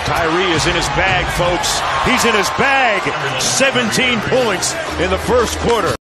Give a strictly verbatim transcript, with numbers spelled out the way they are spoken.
Kyrie is in his bag, folks. He's in his bag. seventeen points in the first quarter.